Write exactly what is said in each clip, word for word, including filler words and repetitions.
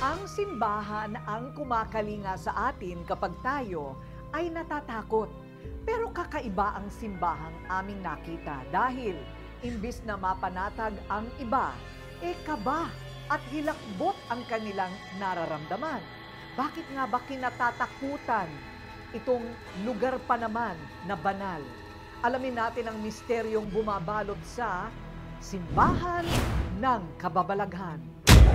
Ang simbahan ang kumakalinga sa atin kapag tayo ay natatakot. Pero kakaiba ang simbahang aming nakita dahil imbis na mapanatag ang iba, e kaba at hilakbot ang kanilang nararamdaman. Bakit nga ba kinatatakutan itong lugar pa naman na banal? Alamin natin ang misteryong bumabalot sa Simbahan ng Kababalaghan.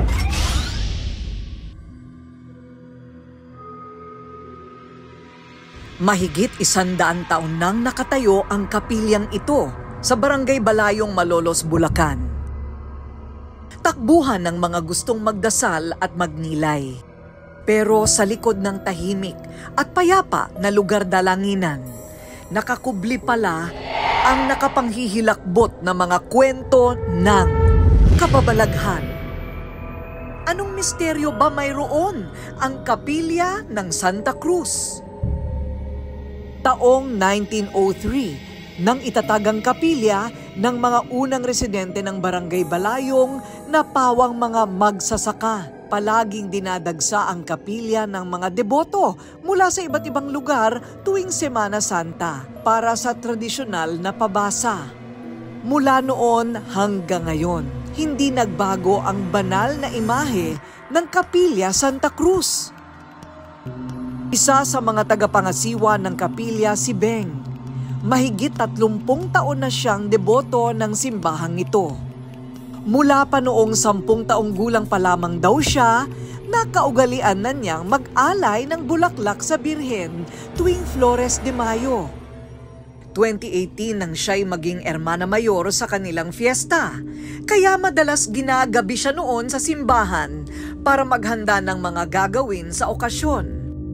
Mahigit isandaan taon nang nakatayo ang kapilyang ito sa Barangay Balayong, Malolos, Bulacan. Takbuhan ng mga gustong magdasal at magnilay. Pero sa likod ng tahimik at payapa na lugar dalanginan, nakakubli pala ang nakapanghihilakbot na mga kwento ng kababalaghan. Anong misteryo ba mayroon ang kapilya ng Santa Cruz? Taong nineteen oh three, nang itatagang kapilya ng mga unang residente ng Barangay Balayong na pawang mga magsasaka. Palaging dinadagsa ang kapilya ng mga deboto mula sa iba't ibang lugar tuwing Semana Santa para sa tradisyonal na pabasa. Mula noon hanggang ngayon, hindi nagbago ang banal na imahe ng Kapilya Santa Cruz. Isa sa mga tagapangasiwa ng kapilya si Beng. Mahigit tatlumpung taon na siyang deboto ng simbahang ito. Mula pa noong sampung taong gulang pa lamang daw siya, nakaugalian na niyang mag-alay ng bulaklak sa Birhen tuwing Flores de Mayo. twenty eighteen nang siya'y maging Hermana Mayor sa kanilang fiesta, kaya madalas ginagabi siya noon sa simbahan para maghanda ng mga gagawin sa okasyon.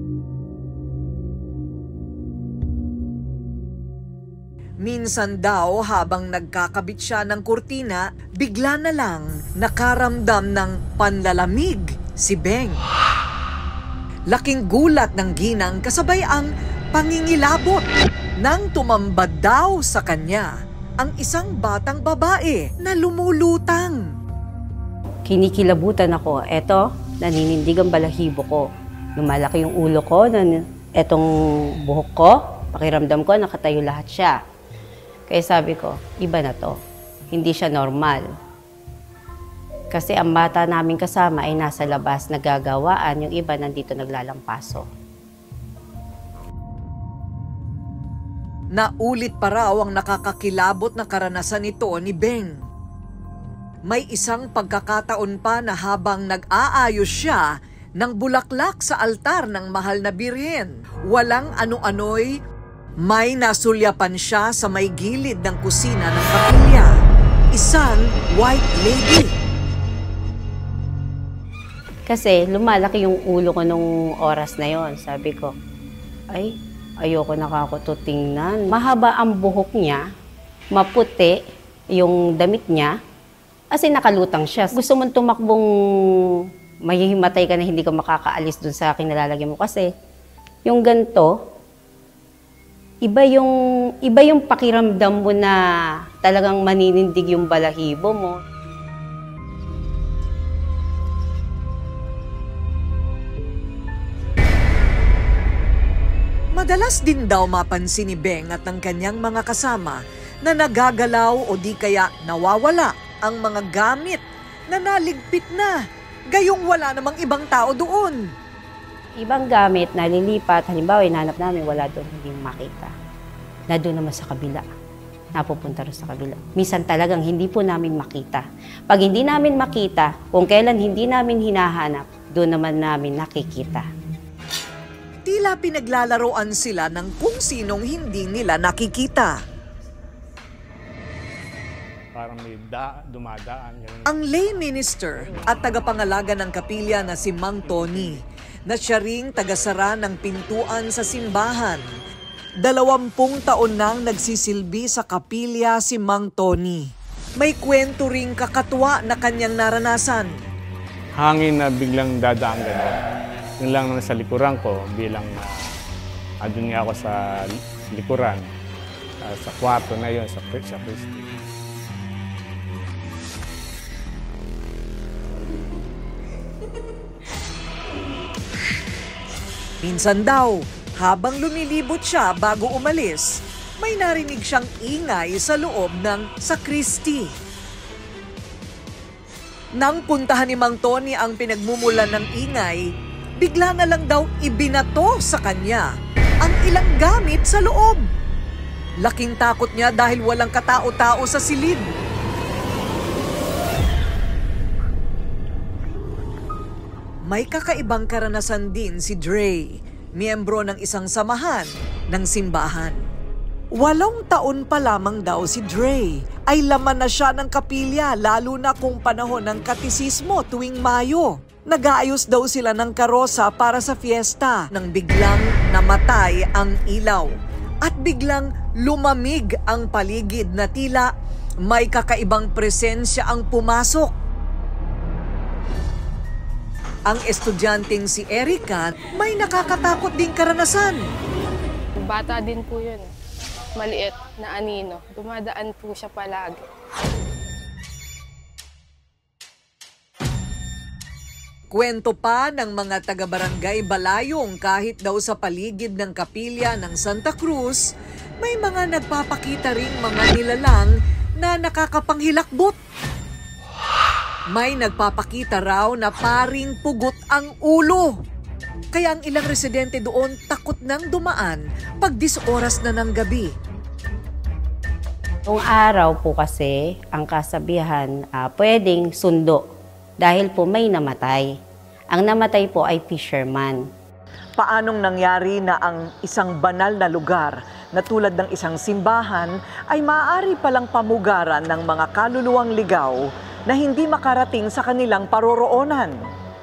Minsan daw habang nagkakabit siya ng kurtina, bigla na lang nakaramdam ng panlalamig si Beng. Laking gulat ng ginang kasabay ang pangingilabot nang tumambad daw sa kanya ang isang batang babae na lumulutang. Kinikilabutan ako. Eto, naninindig ang balahibo ko. Lumalaki yung ulo ko, etong buhok ko, pakiramdam ko nakatayo lahat siya. Kaya sabi ko, iba na to. Hindi siya normal. Kasi ang bata namin kasama ay nasa labas nagagawaan, yung iba nandito naglalampaso. Naulit pa raw ang nakakakilabot na karanasan nito ni Beng. May isang pagkakataon pa na habang nag-aayos siya ng bulaklak sa altar ng mahal na Birhen, walang ano-ano'y may nasulyapan siya sa may gilid ng kusina ng kapilya. Isang white lady. Kasi lumalaki yung ulo ko nung oras na yon. Sabi ko, ay, ayoko nakakututingnan. Mahaba ang buhok niya, maputi yung damit niya, kasi nakalutang siya. Gusto mong tumakbong mahihimatay ka na hindi ka makakaalis dun sa kinalalagyan mo. Kasi yung ganito, Iba yung, iba yung pakiramdam mo na talagang maninindig yung balahibo mo. Madalas din daw mapansin ni Beng at ng kanyang mga kasama na nagagalaw o di kaya nawawala ang mga gamit na naligpit na, gayong wala namang ibang tao doon. Ibang gamit na lilipat, halimbawa inanap namin, wala doon, hindi makita. Na doon naman sa kabila, napupunta rin sa kabila. Minsan talagang hindi po namin makita. Pag hindi namin makita, kung kailan hindi namin hinahanap, doon naman namin nakikita. Tila pinaglalaroan sila ng kung sinong hindi nila nakikita. Parang may da, dumadaan. Ganun. Ang lay minister at tagapangalaga ng kapilya na si Mang Tony, na siya ring tagasara ng pintuan sa simbahan. Dalawampung taon nang nagsisilbi sa kapilya si Mang Tony. May kwento ring kakatwa na kanyang naranasan. Hangin na biglang dadaan gano'n. Yun lang nasa likuran ko bilang uh, adun nga ako sa likuran. Uh, sa kwarto na yun, sa, sa Christy. Minsan daw, habang lumilibot siya bago umalis, may narinig siyang ingay sa loob ng sakristi. Nang puntahan ni Mang Tony ang pinagmumulan ng ingay, bigla na lang daw ibinato sa kanya ang ilang gamit sa loob. Laking takot niya dahil walang katao-tao sa silid. May kakaibang karanasan din si Dre, miyembro ng isang samahan ng simbahan. Walong taon pa lamang daw si Dre ay laman na siya ng kapilya, lalo na kung panahon ng katisismo tuwing Mayo. Nag-aayos daw sila ng karosa para sa fiesta nang biglang namatay ang ilaw at biglang lumamig ang paligid na tila may kakaibang presensya ang pumasok. Ang estudyanteng si Erica may nakakatakot ding karanasan. Bata din po yun. Maliit na anino. Dumadaan po siya palagi. Kwento pa ng mga taga-barangay Balayong kahit daw sa paligid ng kapilya ng Santa Cruz, may mga nagpapakita ring mga nilalang na nakakapanghilakbot. May nagpapakita raw na paring pugot ang ulo. Kaya ang ilang residente doon takot nang dumaan pag dis oras na ng gabi. Noong araw po kasi, ang kasabihan, uh, pwedeng sundo dahil po may namatay. Ang namatay po ay fisherman. Paanong nangyari na ang isang banal na lugar na tulad ng isang simbahan ay maaari palang pamugaran ng mga kaluluwang ligaw na hindi makarating sa kanilang paroroonan?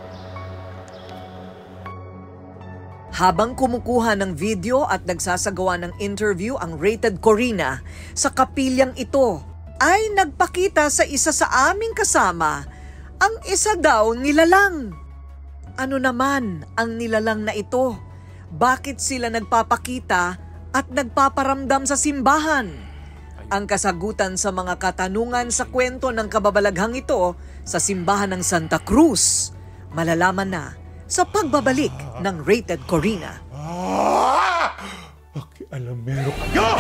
Habang kumukuha ng video at nagsasagawa ng interview ang Rated Corina sa kapilyang ito, ay nagpakita sa isa sa aming kasama ang isa daw nilalang. Ano naman ang nilalang na ito? Bakit sila nagpapakita at nagpaparamdam sa simbahan? Ang kasagutan sa mga katanungan sa kwento ng kababalaghang ito sa simbahan ng Santa Cruz, malalaman na sa pagbabalik ng Rated Corina. Ah! Pakialamero kayo!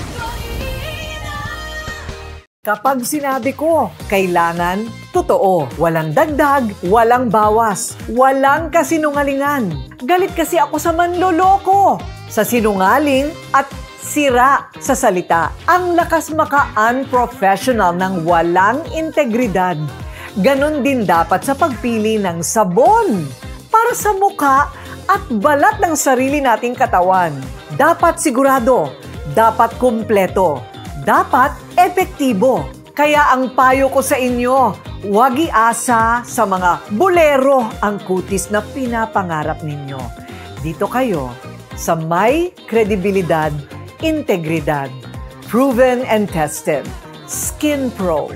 Kapag sinabi ko, kailangan totoo. Walang dagdag, walang bawas, walang kasinungalingan. Galit kasi ako sa manloloko, sa sinungaling at sira sa salita. Ang lakas maka-unprofessional ng walang integridad. Ganon din dapat sa pagpili ng sabon para sa mukha at balat ng sarili nating katawan. Dapat sigurado, dapat kumpleto, dapat epektibo. Kaya ang payo ko sa inyo, huwag iasa sa mga bolero ang kutis na pinapangarap ninyo. Dito kayo sa may kredibilidad, integridad, proven and tested, Skin Pro.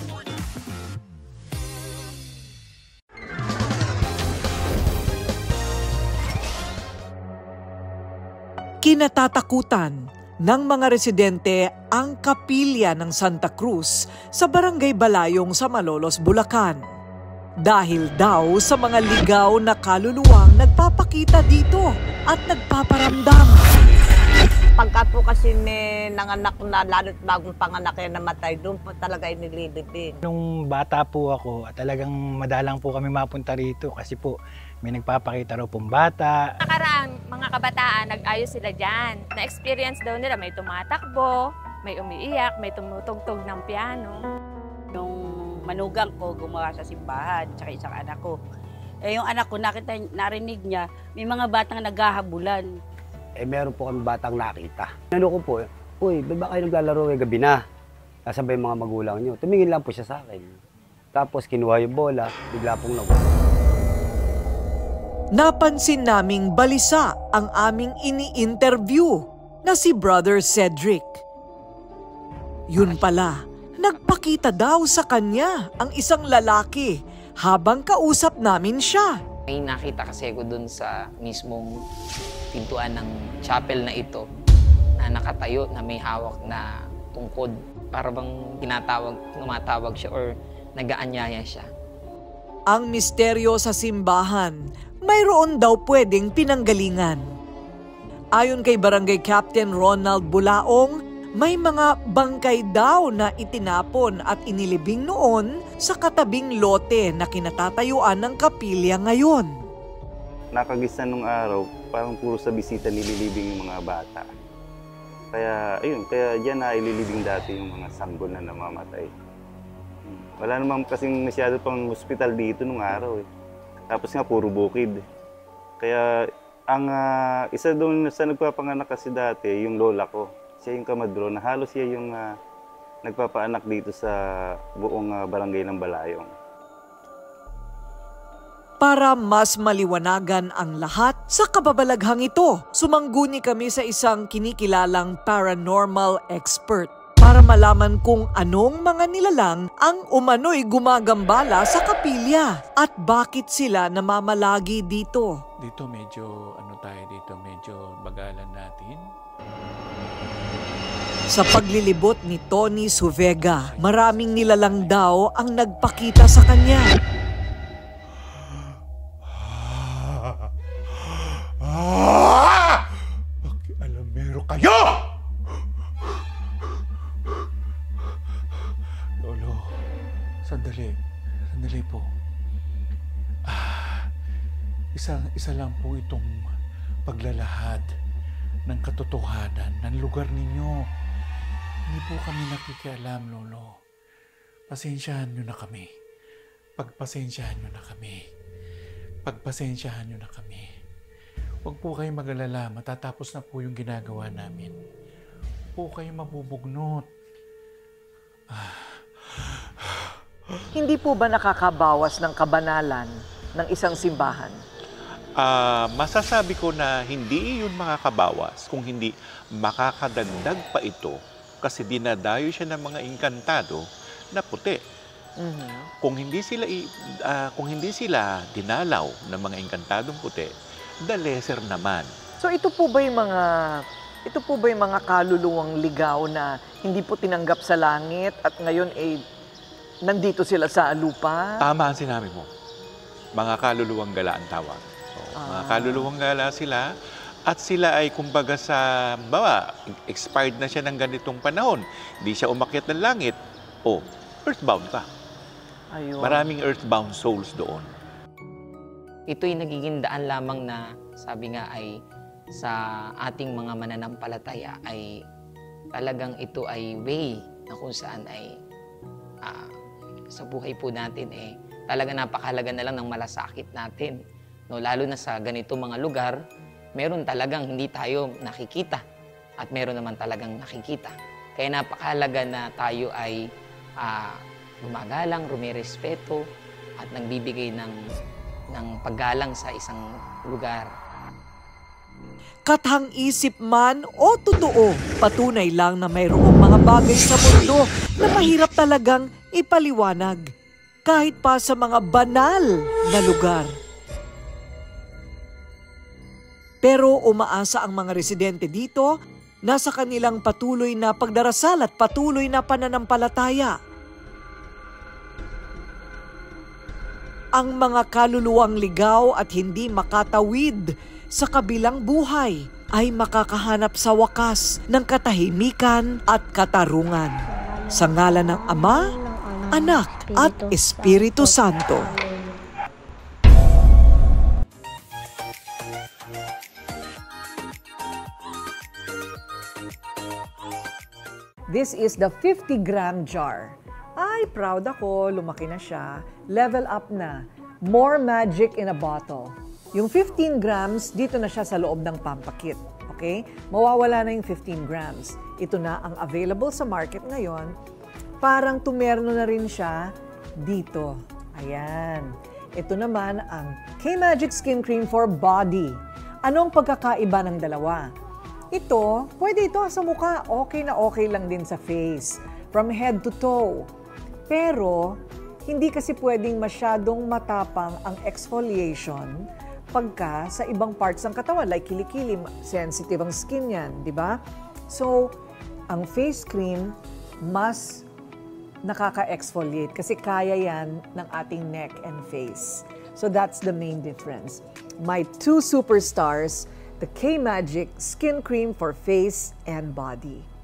Kinatatakutan ng mga residente ang kapilya ng Santa Cruz sa Barangay Balayong sa Malolos, Bulacan. Dahil daw sa mga ligaw na kaluluwang nagpapakita dito at nagpaparamdam. Pagka po kasi may nanganak na, lalo't bagong panganak yan namatay, doon po talaga inililibing. Nung bata po ako, talagang madalang po kami mapunta rito kasi po may nagpapakita raw pong bata. Nakaraang mga kabataan, nag-ayos sila dyan. Na-experience daw nila, may tumatakbo, may umiiyak, may tumutugtog ng piano. Yung manugang ko gumawa sa simbahan, tsaka isang anak ko. Eh yung anak ko, nakita, narinig niya, may mga batang naghahabulan. Eh meron po kami batang nakita. Ano ko po, uy, ba't ba kayo naglalaro eh gabi na? Nasabay yung mga magulang niyo. Tumingin lang po siya sa akin. Tapos kinuha yung bola, bigla pong nawala. Napansin naming balisa ang aming ini-interview na si Brother Cedric. Yun pala, nagpakita daw sa kanya ang isang lalaki habang kausap namin siya. May nakita kasi ako dun sa mismong pintuan ng chapel na ito na nakatayo na may hawak na tungkod. Para bang tinatawag, tumatawag siya or nag-aanyaya siya. Ang misteryo sa simbahan, mayroon daw pwedeng pinanggalingan. Ayon kay Barangay Captain Ronald Bulaong, may mga bangkay daw na itinapon at inilibing noon sa katabing lote na kinatatayuan ng kapilya ngayon. Nakagisa nung araw, parang puro sa bisita nililibing yung mga bata. Kaya, ayun, kaya diyan na ililibing dati yung mga sanggol na namamatay. Wala naman kasing masyado pang hospital dito nung araw eh. Tapos nga, puro bukid. Kaya, ang uh, isa doon sa nagpapanganak kasi dati, yung lola ko. Siya yung kamadro na halos siya yung uh, nagpapaanak dito sa buong uh, barangay ng Balayong. Para mas maliwanagan ang lahat sa kababalaghang ito, sumangguni kami sa isang kinikilalang paranormal expert para malaman kung anong mga nilalang ang umano'y gumagambala sa kapilya at bakit sila namamalagi dito. Dito medyo, ano tayo dito, medyo bagalan natin. Sa paglilibot ni Tony Suvega, maraming nilalang daw ang nagpakita sa kanya. Ah! Pakialamero kayo! Lolo, sandali. Sandali po. Ah, isa, isa lang po itong paglalahad ng katotohanan ng lugar ninyo. Hindi po kami nakikialam, Lolo. Pasensyahan nyo na kami. Pagpasensyahan nyo na kami. Pagpasensyahan nyo na kami. Huwag po kayong mag-alala, matatapos na po yung ginagawa namin. Huwag po kayong mabubugnot. Ah. Hindi po ba nakakabawas ng kabanalan ng isang simbahan? Uh, masasabi ko na hindi yun makakabawas kung hindi makakadagdag pa ito kasi dinadayo siya ng mga inkantado na puti. Mm-hmm. Kung hindi sila uh, kung hindi sila dinalaw ng mga inkantadong puti, the lesser naman. So ito po ba yung mga ito po ba yung mga kaluluwang ligaw na hindi po tinanggap sa langit at ngayon eh nandito sila sa lupa? Tama ang sinabi mo. Mga kaluluwang gala ang tawag. So, ah. Mga kaluluwang gala sila at sila ay kumbaga sa bawa, expired na siya ng ganitong panahon. Hindi siya umakyat ng langit. O, earthbound ka. Ayun. Maraming earthbound souls doon. Ito'y nagiging daan lamang na sabi nga ay sa ating mga mananampalataya ay talagang ito ay way na kung saan ay uh, sa buhay po natin eh talaga napakahalaga na lang ng malasakit natin. No, lalo na sa ganito mga lugar, meron talagang hindi tayo nakikita at meron naman talagang nakikita. Kaya napakahalaga na tayo ay uh, gumagalang, rumirespeto at nagbibigay ng, ng paggalang sa isang lugar. Kathang-isip man o totoo, patunay lang na mayroong mga bagay sa mundo na mahirap talagang ipaliwanag kahit pa sa mga banal na lugar. Pero umaasa ang mga residente dito na sa kanilang patuloy na pagdarasal at patuloy na pananampalataya. Ang mga kaluluwang ligaw at hindi makatawid sa kabilang buhay ay makakahanap sa wakas ng katahimikan at katarungan. Sa ngalan ng Ama, Anak at Espiritu Santo. This is the fifty gram jar. Ay, proud ako. Lumaki na siya. Level up na. More magic in a bottle. Yung fifteen grams, dito na siya sa loob ng pampakit. Okay? Mawawala na yung fifteen grams. Ito na ang available sa market ngayon. Parang tumerno na rin siya dito. Ayan. Ito naman ang K-Magic Skin Cream for Body. Anong pagkakaiba ng dalawa? Ito, pwede ito sa mukha. Okay na okay lang din sa face. From head to toe. Pero, hindi kasi pwedeng masyadong matapang ang exfoliation pagka sa ibang parts ng katawan, like kilikili, sensitive ang skin yan, di ba? So, ang face cream, mas nakaka-exfoliate kasi kaya yan ng ating neck and face. So that's the main difference. My two superstars, the K-Magic Skin Cream for face and body.